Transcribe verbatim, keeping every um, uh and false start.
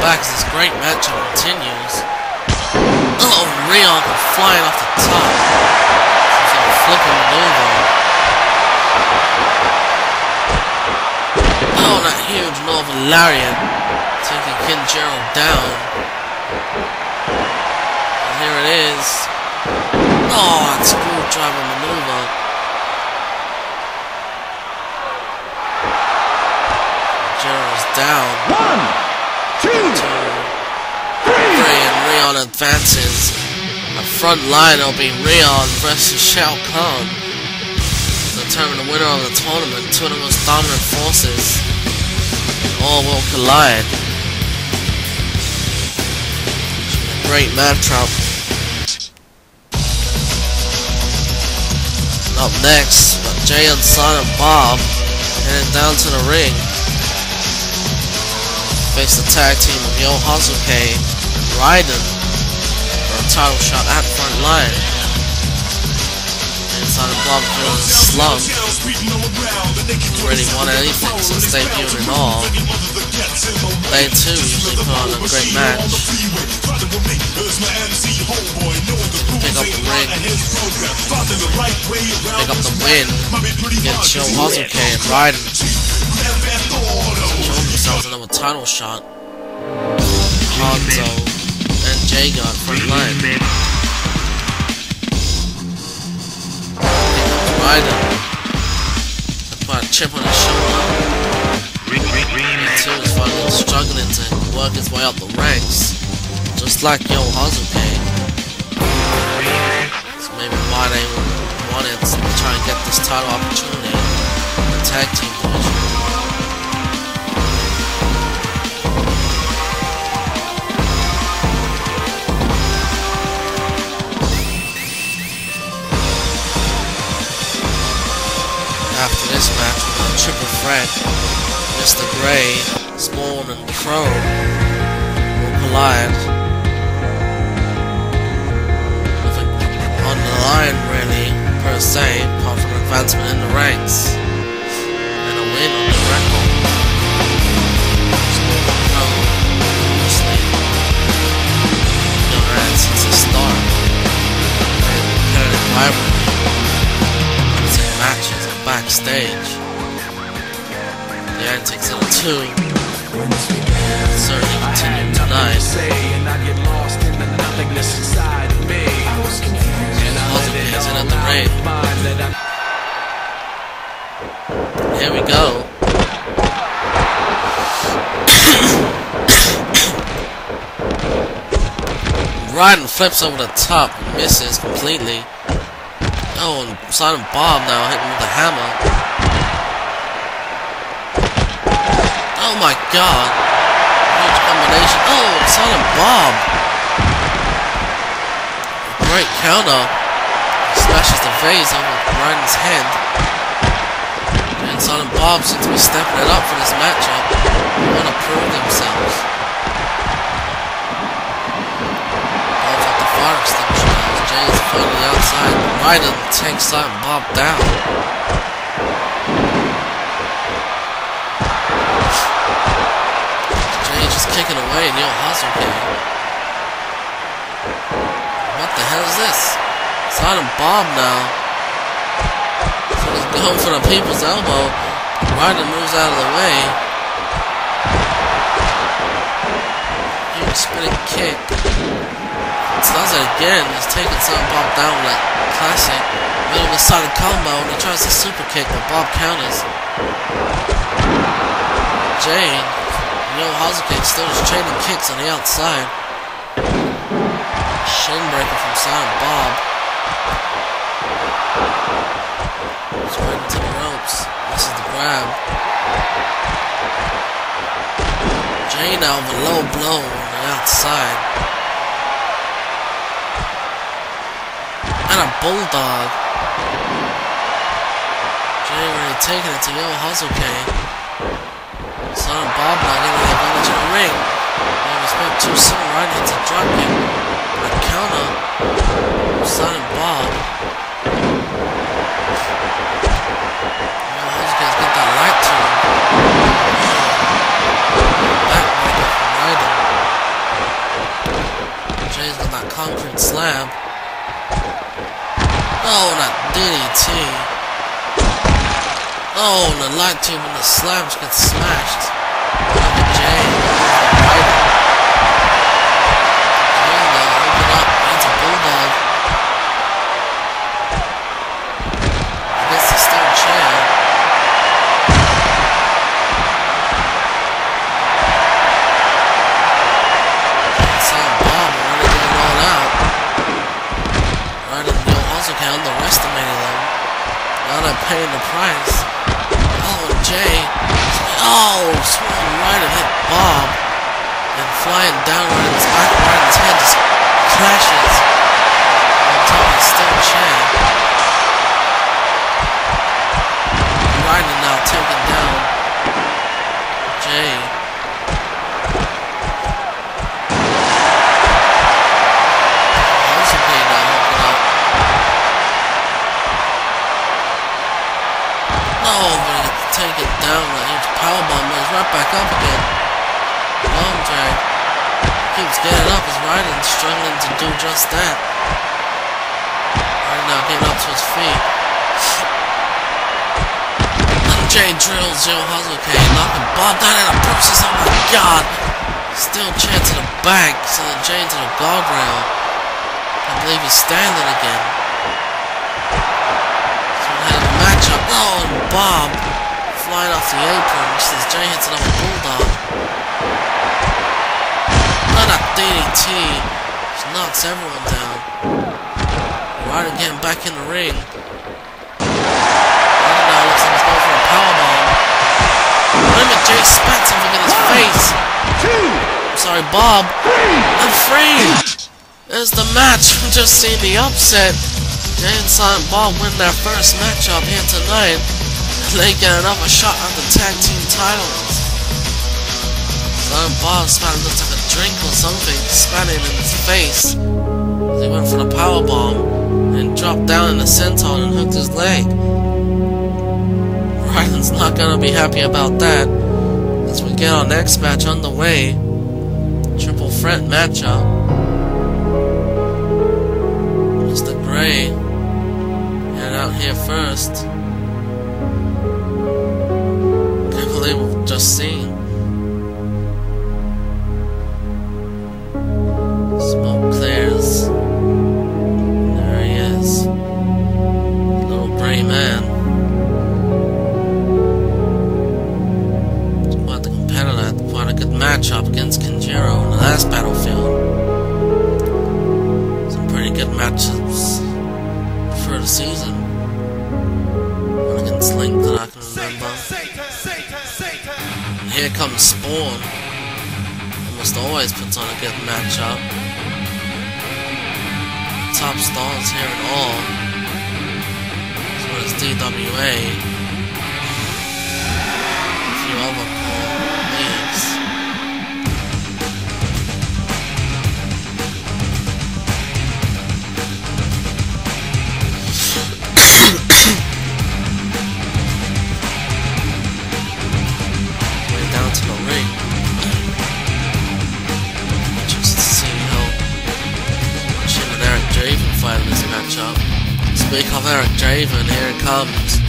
back as this great matchup continues. Oh, Rion flying off the top. He's going to flip him maneuver. Oh, that huge Northern Lariat taking Kinjiro down. And here it is. Oh, that screwdriver maneuver. Kinjiro's down. One, two, two three, and Rion advances. The front line will be Rion versus Shao Kahn. Determine the winner of the tournament. Two of the most dominant forces. All will collide. Great matchup. Up next, got Jay and Silent Bob heading down to the ring. Face the tag team of Yo Hazuke and Raiden for a title shot at front line. Jay and Silent Bob feeling a slump. Already won anything since debuting and all. They too usually put on a great match. Pick up the ring. Pick up the win against Yo Hazuke and Raiden. Show themselves another title shot. Hanzo and Jay got front line. Raiden. Put a chip on his shoulder. He too is finally struggling to work his way up the ranks, just like Yo Hazuke. So maybe why they wanted to try and get this title opportunity in the tag team division. After this match, we got a triple threat. Mister Gray, Spawn, and Crow will collide. Nothing on the line, really, per se, apart from advancement in the ranks and a win on the record. Spawn and Crow, obviously, been around since the start. And competitive rivalry, matches and backstage. The antics of the two certainly continue tonight. Hazuke is in at the ring. Here we go. Raiden flips over the top and misses completely. Oh, and Silent Bob now hitting with the hammer. Oh my god. Huge combination. Oh, Silent Bob. Great counter. He smashes the vase over Raiden's head. And Silent Bob seems to be stepping it up for this matchup. They want to prove themselves. Bob's at the fire extinguisher now. Jay is finally outside. Raiden takes Silent Bob down. Just kicking away and Yo Hazuke. What the hell is this? Silent Bob now. So he's going for the people's elbow. Raiden moves out of the way. Huge spinning kick. Does it again. He's taking Silent Bob down with that classic middle of a silent combo and he tries to super kick but Bob counters. Jay Yo Hazuke still just trading kicks on the outside. Shin breaker from Silent Bob. He's right into the ropes. This is the grab. Jay now with a low blow on the outside. And a bulldog. Jay really taking it to Yo Hazuke. Silent Bob now getting the advantage in the ring. They respect too soon, right into drop kick. A counter. Silent Bob. Yo Hazuke's got that light to him. Backbreaker from Raiden. concrete slab. Oh, that D D T. Oh, and the light tube and the slab just gets smashed. Look at Jay. Jay, now, open up. That's a bulldog. I guess he's still chair. Underestimating them. Now they're paying the price. Oh, Jay. Oh, swung right and hit Bob. And flying down right in his back, right in his head, just clashes on top of his steel chair. Ryden now taken down Jay. Oh, but he take it down, like huge powerbomb, but he's right back up again. Long drag. Keeps getting up, he's riding, struggling to do just that. Right now, getting up to his feet. And Jay drills Joe Hazuke, knocking Bob down in a process, oh my god! Still chair to the back, so the Jay to the guardrail. I believe he's standing again. Matchup. Oh, and Bob flying off the apron just as Jay hits another bulldog. Oh, that D D T just knocks everyone down. Ryder getting back in the ring. Ryder now looks like he's going for a powerbomb. Wait a minute, Jay spats him in his face. I'm sorry, Bob. I'm free. There's the match. We've just seen the upset. Jay and Silent Bob win their first matchup here tonight, and they get another shot at the tag team titles. Silent Bob spat looks like a drink or something, spat it in his face as he went for the powerbomb and dropped down in the senton and hooked his leg. Ryden's not gonna be happy about that as we get our next match underway. Triple threat matchup. Mister Gray out here first. Can't believe we've just seen. Smoke clears. There he is. Little gray man. Quite the competitor. Quite a good matchup against Kenjiro in the last battlefield. Some pretty good matchups for the season. Against Link that I can remember. And here comes Spawn. Almost always puts on a good matchup. Top stars here and all. As well as D W A. A few other cool leagues. Speak of Eric Draven, here it comes.